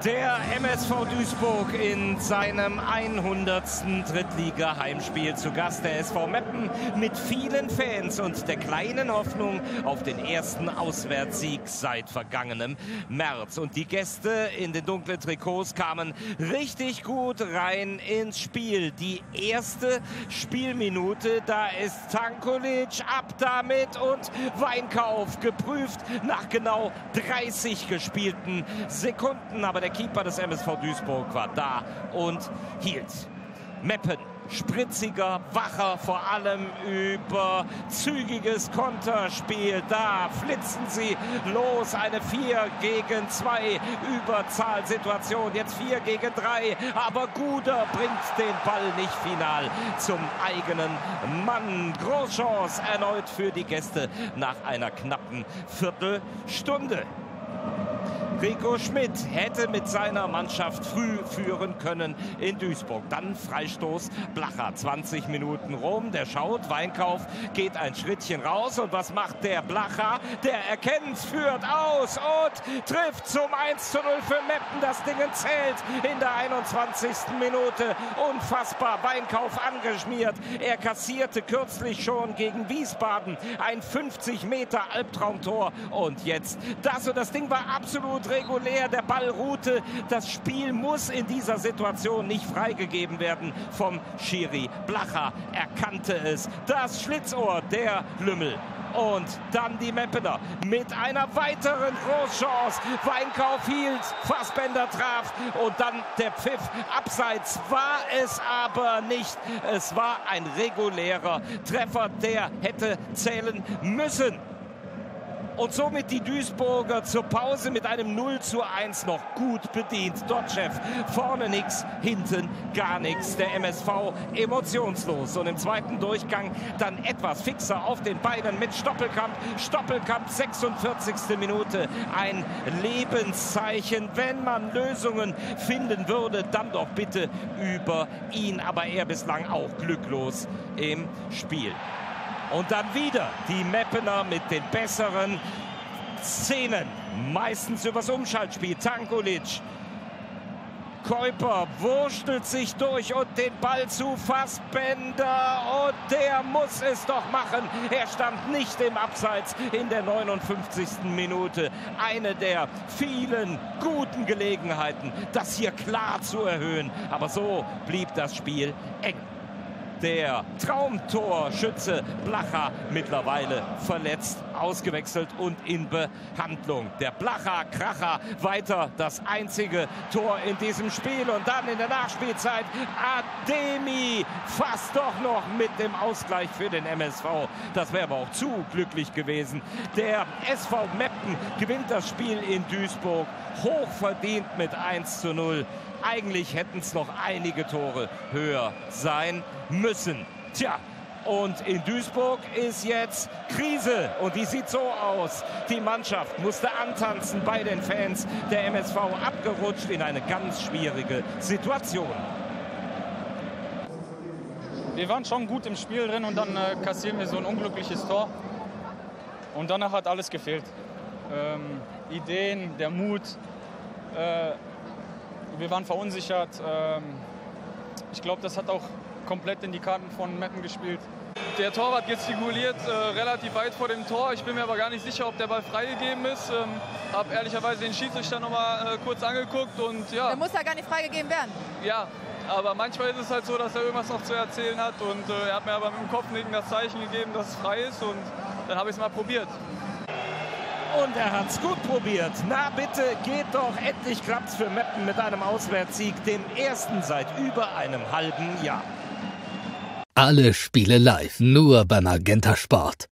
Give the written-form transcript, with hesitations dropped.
Der MSV Duisburg in seinem 100. Drittliga-Heimspiel zu Gast. Der SV Meppen mit vielen Fans und der kleinen Hoffnung auf den ersten Auswärtssieg seit vergangenem März. Und die Gäste in den dunklen Trikots kamen richtig gut rein ins Spiel. Die erste Spielminute, da ist Tankulic ab damit und Weinkauf geprüft nach genau 30 gespielten Sekunden. Aber der Keeper des MSV Duisburg war da und hielt. Meppen, spritziger, wacher, vor allem über zügiges Konterspiel. Da flitzen sie los, eine 4 gegen 2 Überzahlsituation, jetzt 4 gegen 3, aber Guder bringt den Ball nicht final zum eigenen Mann. Großchance erneut für die Gäste nach einer knappen Viertelstunde. Rico Schmidt hätte mit seiner Mannschaft früh führen können in Duisburg. Dann Freistoß Blacher, 20 Minuten rum. Der schaut, Weinkauf geht ein Schrittchen raus. Und was macht der Blacher? Der erkennt, führt aus und trifft zum 1:0 für Meppen. Das Ding zählt in der 21. Minute. Unfassbar, Weinkauf angeschmiert. Er kassierte kürzlich schon gegen Wiesbaden ein 50 Meter Albtraumtor. Und jetzt das. Und das Ding war absolut regulär, der Ball ruhte. Das Spiel muss in dieser Situation nicht freigegeben werden vom Schiri. Blacher erkannte es. Das Schlitzohr, der Lümmel. Und dann die Meppener mit einer weiteren Großchance. Weinkauf hielt, Fassbender traf und dann der Pfiff. Abseits war es aber nicht. Es war ein regulärer Treffer, der hätte zählen müssen. Und somit die Duisburger zur Pause mit einem 0:1 noch gut bedient. Dotschew vorne nichts, hinten gar nichts. Der MSV emotionslos. Und im zweiten Durchgang dann etwas fixer auf den Beinen mit Stoppelkamp. Stoppelkamp, 46. Minute. Ein Lebenszeichen. Wenn man Lösungen finden würde, dann doch bitte über ihn. Aber er bislang auch glücklos im Spiel. Und dann wieder die Meppener mit den besseren Szenen. Meistens übers Umschaltspiel. Tankulic. Kuiper wurschtelt sich durch und den Ball zu Fassbender. Und der muss es doch machen. Er stand nicht im Abseits in der 59. Minute. Eine der vielen guten Gelegenheiten, das hier klar zu erhöhen. Aber so blieb das Spiel eng. Der Traumtorschütze Blacher mittlerweile verletzt, ausgewechselt und in Behandlung. Der Blacher-Kracher weiter das einzige Tor in diesem Spiel. Und dann in der Nachspielzeit Ademi fast doch noch mit dem Ausgleich für den MSV. Das wäre aber auch zu glücklich gewesen. Der SV Meppen gewinnt das Spiel in Duisburg hochverdient mit 1:0. Eigentlich hätten es noch einige Tore höher sein müssen. Tja, und in Duisburg ist jetzt Krise. Und die sieht so aus. Die Mannschaft musste antanzen bei den Fans. Der MSV abgerutscht in eine ganz schwierige Situation. Wir waren schon gut im Spiel drin und dann kassieren wir so ein unglückliches Tor. Und danach hat alles gefehlt. Ideen, der Mut. Wir waren verunsichert. Ich glaube, das hat auch komplett in die Karten von Meppen gespielt. Der Torwart gestikuliert relativ weit vor dem Tor. Ich bin mir aber gar nicht sicher, ob der Ball freigegeben ist. Habe ehrlicherweise den Schiedsrichter noch mal kurz angeguckt und ja. Der muss ja gar nicht freigegeben werden. Ja, aber manchmal ist es halt so, dass er irgendwas noch zu erzählen hat und er hat mir aber mit dem Kopfnicken das Zeichen gegeben, dass es frei ist und dann habe ich es mal probiert. Und er hat's gut probiert. Na bitte, geht doch. Endlich klappt's für Meppen mit einem Auswärtssieg, dem ersten seit über einem halben Jahr. Alle Spiele live, nur bei Magenta Sport.